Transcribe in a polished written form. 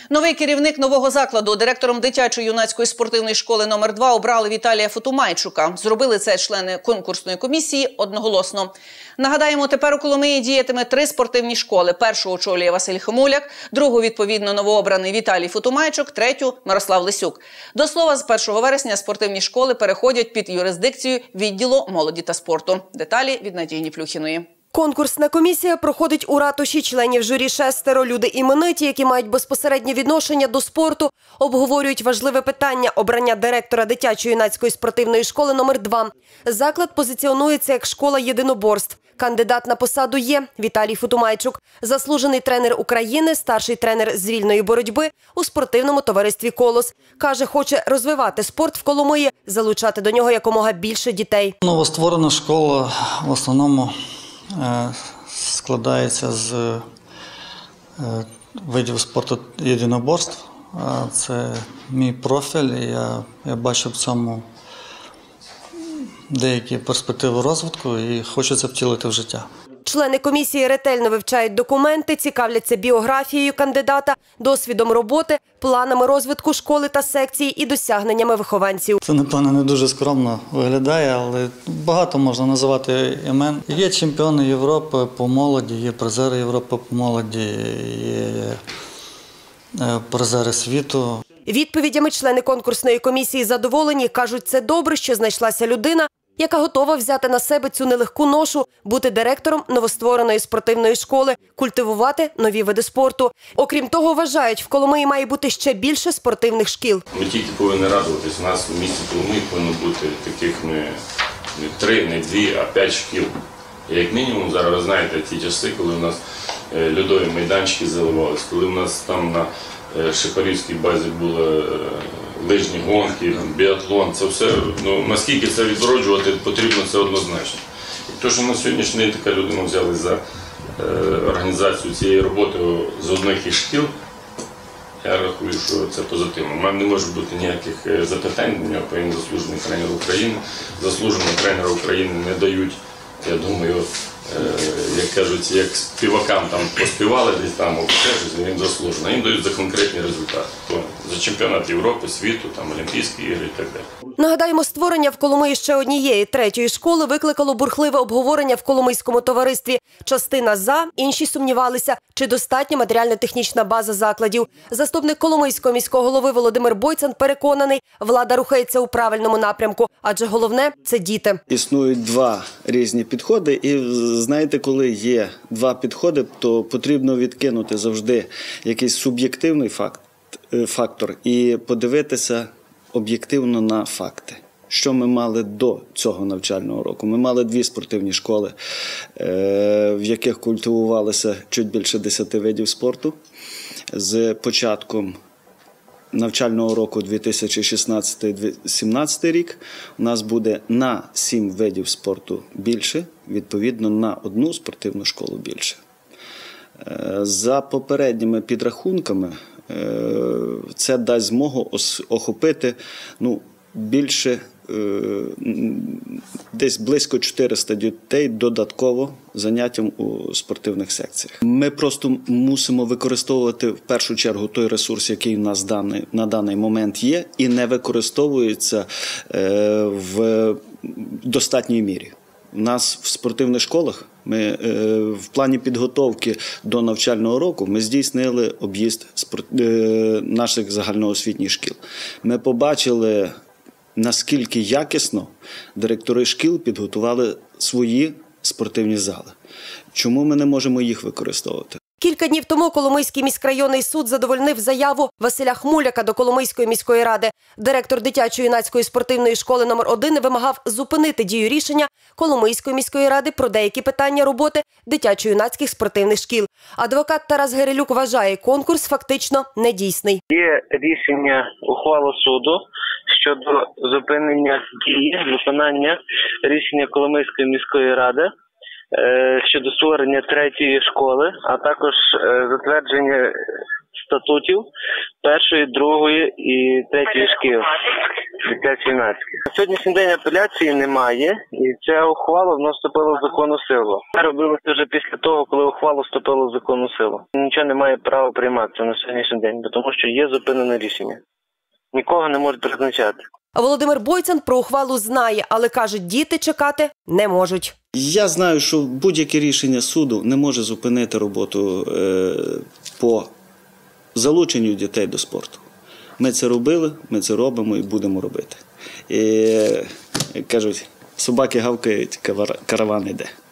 Новий керівник нового закладу, директором дитячо-юнацької спортивної школи номер 2 обрали Віталія Фотумайчука. Зробили це члени конкурсної комісії одноголосно. Нагадаємо, тепер у Коломиї діятиме 3 спортивні школи. Першу очолює Василь Хомуляк, другу, відповідно, новообраний Віталій Фотумайчук, третю – Мирослав Лисюк. До слова, з 1 вересня спортивні школи переходять під юрисдикцію відділу молоді та спорту. Деталі від Надії Ніплюхіної. Конкурсна комісія проходить у ратуші. Членів журі 6 – люди імениті, які мають безпосереднє відношення до спорту. Обговорюють важливе питання – обрання директора дитячо-юнацької спортивної школи номер 2. Заклад позиціонується як школа єдиноборств. Кандидат на посаду є Віталій Фотумайчук, заслужений тренер України, старший тренер з вільної боротьби у спортивному товаристві «Колос». Каже, хоче розвивати спорт в Коломиї, залучати до нього якомога більше дітей. Новостворена школа в основному складається з видів спорту єдиноборств. Це мій профіль, і я бачу в цьому деякі перспективи розвитку і хочу це втілити в життя. Члени комісії ретельно вивчають документи, цікавляться біографією кандидата, досвідом роботи, планами розвитку школи та секції і досягненнями вихованців. Це, напевно, не дуже скромно виглядає, але багато можна називати імен. Є чемпіони Європи по молоді, є призери Європи по молоді, є призери світу. Відповідями члени конкурсної комісії задоволені. Кажуть, це добре, що знайшлася людина, яка готова взяти на себе цю нелегку ношу, бути директором новоствореної спортивної школи, культивувати нові види спорту. Окрім того, вважають, в Коломиї має бути ще більше спортивних шкіл. Ми тільки повинні радуватись. У нас в місті Коломиї повинно бути таких не 3, не 2, а 5 шкіл. І як мінімум, зараз ви знаєте ті часи, коли у нас льодові майданчики заливалися, коли у нас там на Шепарівській базі були лижні гонки, біатлон, це все, наскільки це відроджувати потрібно, це однозначно. І те, що на сьогоднішній день така людина взяли за організацію цієї роботи з одних із шкіл, я рахую, що це позитивно. У мене не може бути ніяких запитань, до нього він заслужений тренер України. Заслуженого тренера України не дають, я думаю, як кажуть, як співакам там поспівали десь там, обтежуть, їм заслужено. Їм дають за конкретні результати. За чемпіонат Європи, світу, там, Олімпійські ігри і так далі. Нагадаємо, створення в Коломиї ще однієї, 3-ї школи викликало бурхливе обговорення в Коломийському товаристві. Частина за, інші сумнівалися, чи достатня матеріально-технічна база закладів. Заступник Коломийського міського голови Володимир Бойцан переконаний, влада рухається у правильному напрямку, адже головне – це діти. Існують 2 різні підходи, і знаєте, коли є 2 підходи, то потрібно відкинути завжди якийсь суб'єктивний фактор і подивитися об'єктивно на факти. Що ми мали до цього навчального року? Ми мали 2 спортивні школи, в яких культивувалося чуть більше 10 видів спорту. З початком навчального року 2016-2017 рік у нас буде на 7 видів спорту більше, відповідно на 1 спортивну школу більше. За попередніми підрахунками, це дасть змогу охопити більше, десь близько 400 дітей додатково заняттям у спортивних секціях. Ми просто мусимо використовувати в першу чергу той ресурс, який у нас на даний момент є, і не використовується в достатній мірі. У нас в спортивних школах в плані підготовки до навчального року ми здійснили об'їзд наших загальноосвітніх шкіл. Ми побачили, наскільки якісно директори шкіл підготували свої спортивні зали. Чому ми не можемо їх використовувати? Кілька днів тому Коломийський міськрайонний суд задовольнив заяву Василя Хмуляка до Коломийської міської ради. Директор дитячо-юнацької спортивної школи номер 1 вимагав зупинити дію рішення Коломийської міської ради про деякі питання роботи дитячо-юнацьких спортивних шкіл. Адвокат Тарас Гирилюк вважає, конкурс фактично недійсний. Є рішення ухвали суду щодо зупинення дії, виконання рішення Коломийської міської ради щодо створення 3-ї школи, а також затвердження статутів першої, другої і третьої шкіл дитячо-юнацьких. На сьогоднішній день апеляції немає, і ця ухвала вона вступила в законну силу. Це робилося вже після того, коли ухвала вступила в законну силу. Нічого не має права прийматися на сьогоднішній день, тому що є зупинене рішення. Нікого не можуть призначати. А Володимир Бойцан про ухвалу знає, але каже, діти чекати не можуть. Я знаю, що будь-яке рішення суду не може зупинити роботу по залученню дітей до спорту. Ми це робили, ми це робимо і будемо робити. І, як кажуть, собаки гавкають, караван йде.